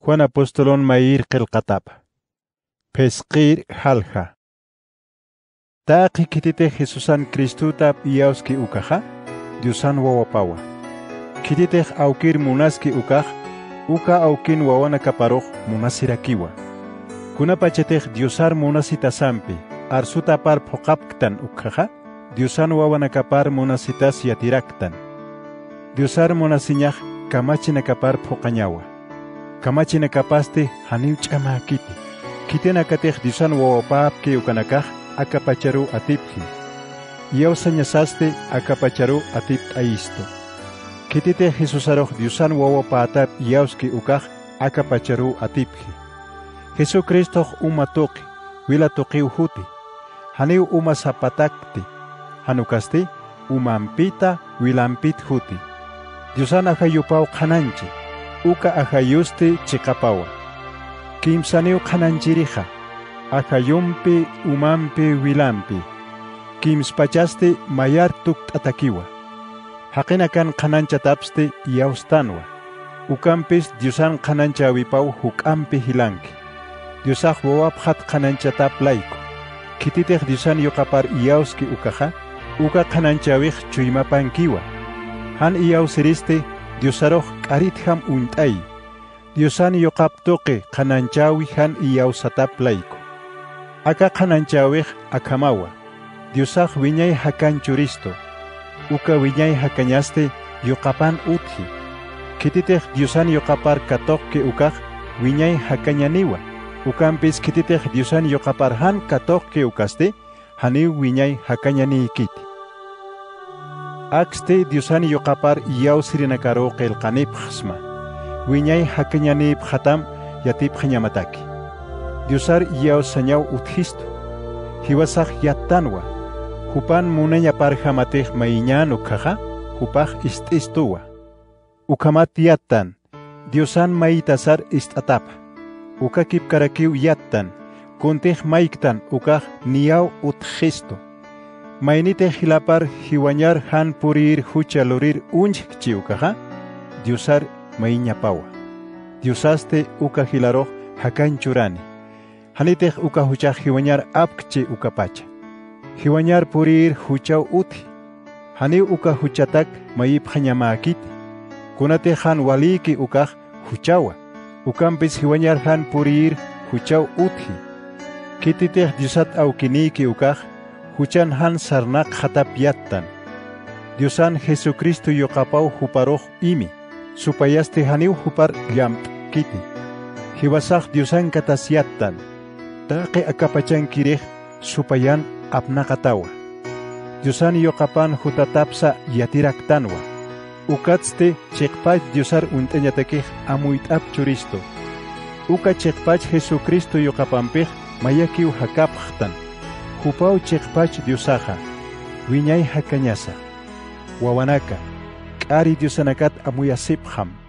Juan apostolon mair qilqatap. Pesqir halja. Taqi kitite Jesusan Kristutap iauski ukaja, Diosan wawapawa. Kitite aukir munaski ukaj, uka aukin wawana kaparoj munasirakiwa. Kuna pachetej Diosar munasitasampi, arsuta par pokapktan ukaja, Diosan wawana kapar munasitas yatiraktan. Diosar munasiñaj kamachina kapar pokañawa. Kamachina kapaste haniu chama kiti. Kitena katej Diosan wawapap ke ukanakaj akapacharu atipji. Yau sañasaste akapacharu atip aisto. Kitite Jesusaroj Diosan wawapatap yauski ukaj akapacharu atipji. Jesucristo umatoki, wilatoki uhuti. Haniu umasapatakti. Hanukasti umampita wilampit huti. Diosan ajayupau kananchi. Uka ajayusti chikapawa. Kimsaniu kananchirija. Ajayumpi umampi wilampi. Kimspachasti mayar tukatakiwa. Hakinakan kananchatapsti yaustanwa. Ukampis Diosan kananchawipau hukampi hilanki. Diosaj wawaphat kananchatap laiko. Kititej Diosan yokapar iauski ukaja. Uka kananchawij chuymapankiwa. Han iausiriste Diosaroj karitham untay. Diosan yokaptoke kananchawi han iausatap laiko. Aka kananchawij akamawa. Diosaj wiñay hakan churisto. Uka wiñay hakañaste yokapan uthi. Kititej Diosan yokapar katokke ukaj wiñay hakañaniwa. Ukampis kititej Diosan yokapar han katokke ukaste haniw wiñay hakañani kiti. Akste Diosan yokapar iausirinakaro qelqanip khasma. Wiñay hakañanip khatam yatip khañamataki. Diosar iausañaw uthisto. Hiwasaj yatanwa. Hupan munaña par hamatej maiñan ukhaja. Hupaj ististuwa. Ukamat yatan. Diosan maitasar istatap. Ukakip karakiw yatan. Kuntej maiktan ukaj niaw uthisto. Mainite hilapar hiwañar han purir huchalurir unchikchi ukaja, Diosar maiñapawa. Diosaste uka hilaroj hakan churani. Hanitej uka huchaj hiwañar apkchi ukapacha. Hiwañar purir huchaw uthi. Hani uka huchatak mayip hañamakiti. Kunate han waliki ukaj huchawa. Ukampis hiwañar han purir huchaw uthi. Kititej Diosat aukiniki ukaj huchan han sarnak hatap yattan. Diosan Jesucristo yokapau huparoj imi. Supayaste haniu hupar llamp kiti. Hiwasaj Diosan katas yattan. Taqe akapachan kirej supayan apnakatawa. Diosan yokapan hutatapsa yatiraktanwa. Ukatste chekpach Diosar unteñatekej amuitap churisto. Uka chekpach Jesucristo yokapampej mayakiw hakapjtan. Hupau chekpach Diosaja, wiñay hakañasa. Wawanaka, kari Diosanakat amuyasipjam.